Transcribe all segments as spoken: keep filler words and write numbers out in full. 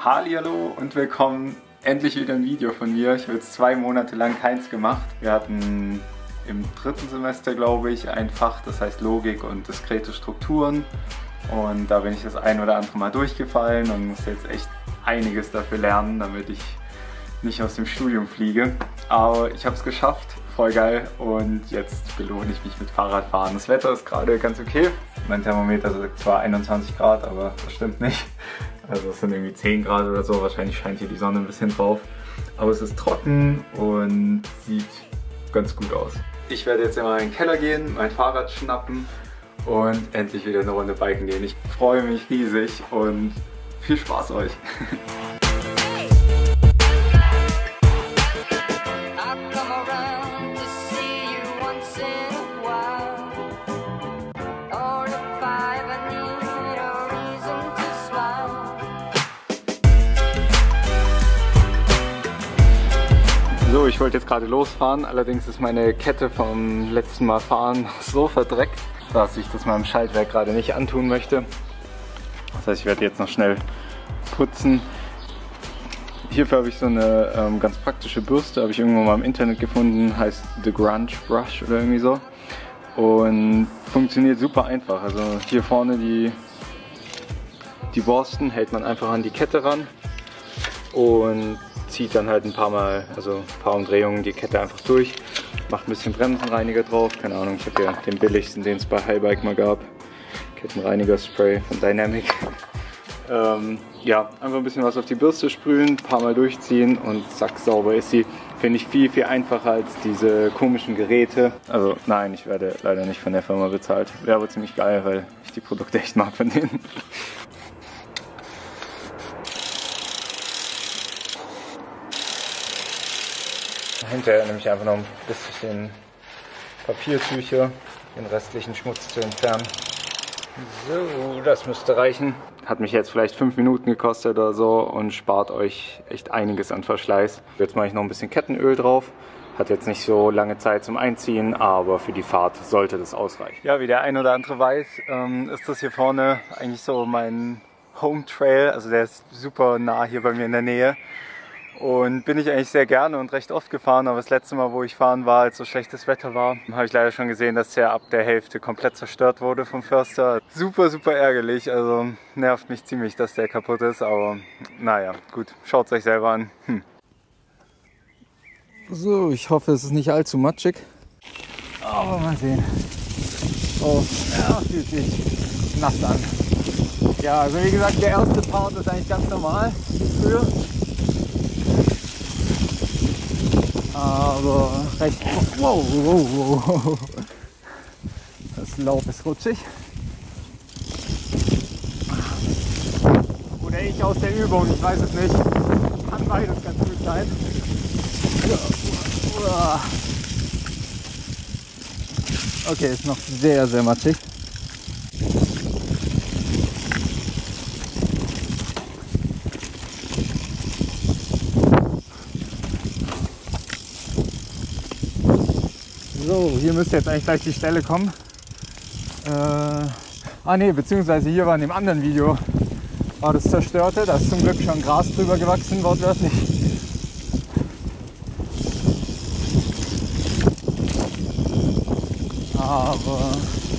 Hallihallo und willkommen, endlich wieder ein Video von mir. Ich habe jetzt zwei Monate lang keins gemacht. Wir hatten im dritten Semester, glaube ich, ein Fach, das heißt Logik und diskrete Strukturen. Und da bin ich das ein oder andere Mal durchgefallen und muss jetzt echt einiges dafür lernen, damit ich nicht aus dem Studium fliege. Aber ich habe es geschafft, voll geil, und jetzt belohne ich mich mit Fahrradfahren. Das Wetter ist gerade ganz okay. Mein Thermometer sagt zwar einundzwanzig Grad, aber das stimmt nicht. Also es sind irgendwie zehn Grad oder so, wahrscheinlich scheint hier die Sonne ein bisschen drauf. Aber es ist trocken und sieht ganz gut aus. Ich werde jetzt in meinen Keller gehen, mein Fahrrad schnappen und endlich wieder eine Runde biken gehen. Ich freue mich riesig und viel Spaß euch! So, ich wollte jetzt gerade losfahren, allerdings ist meine Kette vom letzten Mal fahren so verdreckt, dass ich das meinem Schaltwerk gerade nicht antun möchte. Das heißt, ich werde jetzt noch schnell putzen. Hierfür habe ich so eine ähm, ganz praktische Bürste, habe ich irgendwo mal im Internet gefunden, heißt The Grunge Brush oder irgendwie so. Und funktioniert super einfach. Also hier vorne die, die Borsten hält man einfach an die Kette ran und zieht dann halt ein paar Mal, also ein paar Umdrehungen die Kette einfach durch, macht ein bisschen Bremsenreiniger drauf, keine Ahnung, ich habe ja den billigsten, den es bei Highbike mal gab, Kettenreiniger-Spray von Dynamic. ähm, ja, einfach ein bisschen was auf die Bürste sprühen, ein paar Mal durchziehen und zack, sauber ist sie. Finde ich viel, viel einfacher als diese komischen Geräte. Also nein, ich werde leider nicht von der Firma bezahlt. Wäre aber ziemlich geil, weil ich die Produkte echt mag von denen. Hinterher nehme ich einfach noch ein bisschen Papiertücher, den restlichen Schmutz zu entfernen. So, das müsste reichen. Hat mich jetzt vielleicht fünf Minuten gekostet oder so und spart euch echt einiges an Verschleiß. Jetzt mache ich noch ein bisschen Kettenöl drauf. Hat jetzt nicht so lange Zeit zum Einziehen, aber für die Fahrt sollte das ausreichen. Ja, wie der ein oder andere weiß, ist das hier vorne eigentlich so mein Home Trail. Also der ist super nah hier bei mir in der Nähe. Und bin ich eigentlich sehr gerne und recht oft gefahren, aber das letzte Mal, wo ich fahren war, als so schlechtes Wetter war, habe ich leider schon gesehen, dass der ab der Hälfte komplett zerstört wurde vom Förster. Super, super ärgerlich, also nervt mich ziemlich, dass der kaputt ist, aber naja, gut, schaut es euch selber an. Hm. So, ich hoffe, es ist nicht allzu matschig, aber mal sehen. Oh, ja, fühlt sich nass an. Ja, also wie gesagt, der erste Part ist eigentlich ganz normal, wie früher. Aber recht. Wow, wow, wow. Das Laub ist rutschig. Oder ich aus der Übung, ich weiß es nicht. Kann beides ganz gut sein. Okay, ist noch sehr, sehr matschig. So, hier müsste jetzt eigentlich gleich die Stelle kommen. Äh, ah ne, beziehungsweise hier war in dem anderen Video war das Zerstörte. Da ist zum Glück schon Gras drüber gewachsen, wortwörtlich. Aber...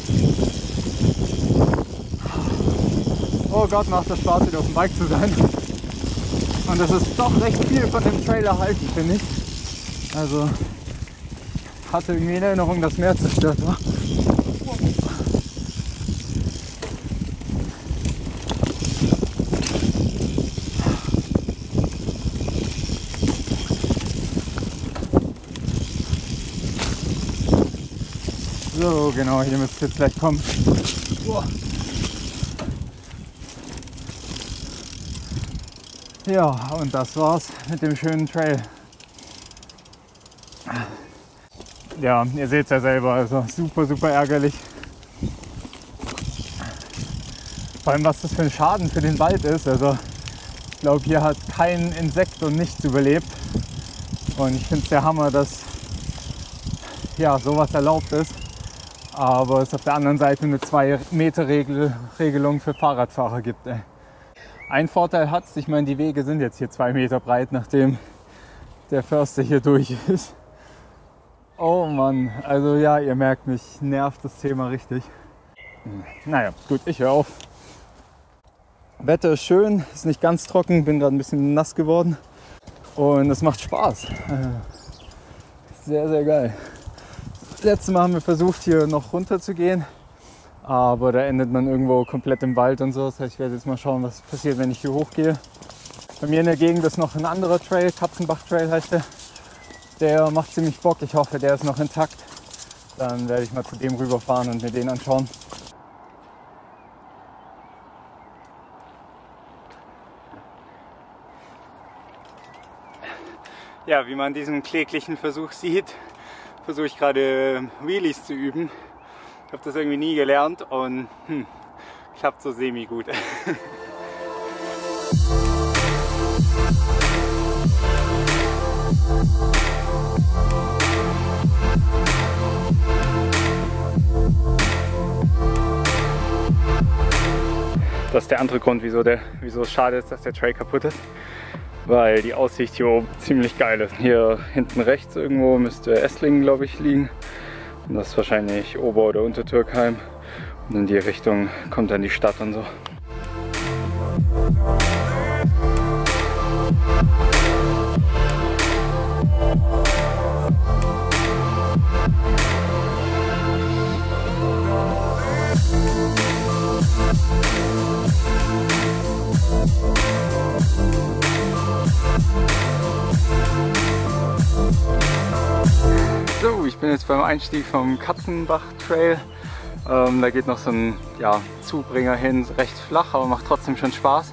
oh Gott, macht das Spaß, wieder auf dem Bike zu sein. Und das ist doch recht viel von dem Trail erhalten, finde ich. Also... hatte irgendwie in Erinnerung, dass mehr zerstört war. So, genau, hier müsste es jetzt gleich kommen. Ja, und das war's mit dem schönen Trail. Ja, ihr seht es ja selber, also super, super ärgerlich. Vor allem, was das für ein Schaden für den Wald ist. Also ich glaube, hier hat kein Insekt und nichts überlebt. Und ich finde es der Hammer, dass ja, sowas erlaubt ist. Aber es auf der anderen Seite eine zwei Meter Regelung für Fahrradfahrer gibt. Ey. Ein Vorteil hat es, ich meine, die Wege sind jetzt hier zwei Meter breit, nachdem der Förster hier durch ist. Oh Mann, also ja, ihr merkt, mich nervt das Thema richtig. Naja, gut, ich höre auf. Wetter ist schön, ist nicht ganz trocken, bin gerade ein bisschen nass geworden und es macht Spaß. Sehr, sehr geil. Letztes Mal haben wir versucht, hier noch runter zu gehen, aber da endet man irgendwo komplett im Wald und so. Das heißt, ich werde jetzt mal schauen, was passiert, wenn ich hier hochgehe. Bei mir in der Gegend ist noch ein anderer Trail, Katzenbach Trail heißt der. Der macht ziemlich Bock, ich hoffe, der ist noch intakt. Dann werde ich mal zu dem rüberfahren und mir den anschauen. Ja, wie man an diesem kläglichen Versuch sieht, versuche ich gerade Wheelies zu üben. Ich habe das irgendwie nie gelernt und hm, klappt so semi gut. Das ist der andere Grund, wieso, der, wieso es schade ist, dass der Trail kaputt ist. Weil die Aussicht hier oben ziemlich geil ist. Hier hinten rechts irgendwo müsste Esslingen, glaube ich, liegen. Und das ist wahrscheinlich Ober- oder Untertürkheim. Und in die Richtung kommt dann die Stadt und so. So, ich bin jetzt beim Einstieg vom Katzenbach Trail. Ähm, da geht noch so ein ja, Zubringer hin, recht flach, aber macht trotzdem schon Spaß.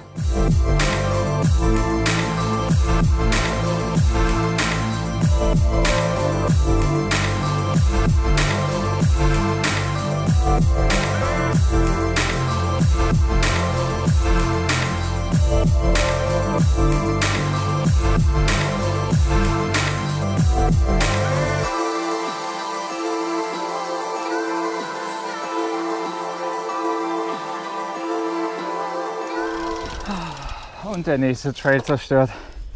Und der nächste Trail zerstört.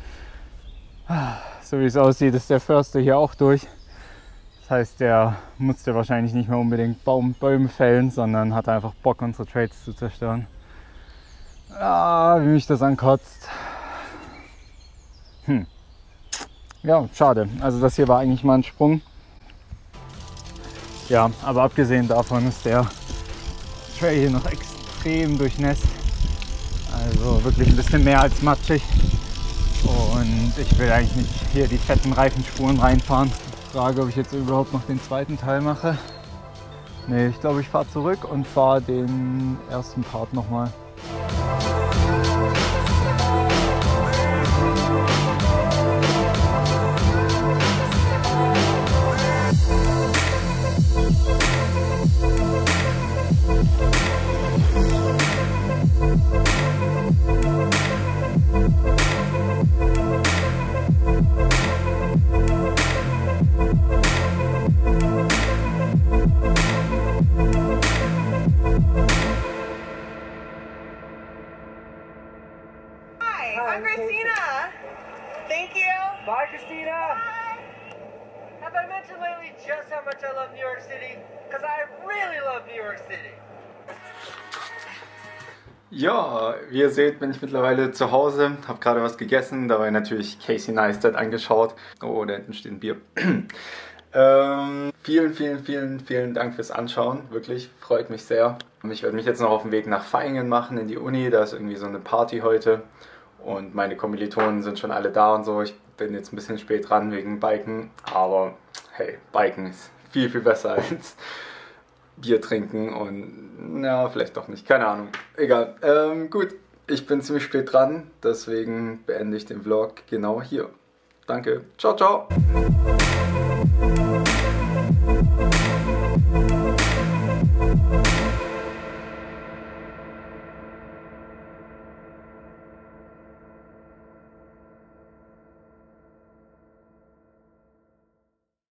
So wie es aussieht, ist der Förster hier auch durch. Das heißt, der musste wahrscheinlich nicht mehr unbedingt Baum, Bäume fällen, sondern hat einfach Bock, unsere Trails zu zerstören. Ah, wie mich das ankotzt. Hm. Ja, schade. Also das hier war eigentlich mal ein Sprung. Ja, aber abgesehen davon ist der Trail hier noch extrem durchnässt. Also wirklich ein bisschen mehr als matschig. Und ich will eigentlich nicht hier die fetten Reifenspuren reinfahren. Ich frage, ob ich jetzt überhaupt noch den zweiten Teil mache. Ne, ich glaube, ich fahre zurück und fahre den ersten Part nochmal. I'm Christina. Thank you. Bye, Christina. Bye. Have I mentioned lately just how much I love New York City? Because I really love New York City. Ja, wie ihr seht, bin ich mittlerweile zu Hause, habe gerade was gegessen, dabei natürlich Casey Neistat angeschaut. Oh, da hinten steht ein Bier. ähm, vielen, vielen, vielen, vielen Dank fürs Anschauen, wirklich, freut mich sehr. Ich werde mich jetzt noch auf den Weg nach Vaihingen machen, in die Uni, da ist irgendwie so eine Party heute. Und meine Kommilitonen sind schon alle da und so. Ich bin jetzt ein bisschen spät dran wegen Biken. Aber hey, Biken ist viel, viel besser als Bier trinken. Und ja, vielleicht doch nicht. Keine Ahnung. Egal. Ähm, gut, ich bin ziemlich spät dran. Deswegen beende ich den Vlog genau hier. Danke. Ciao, ciao.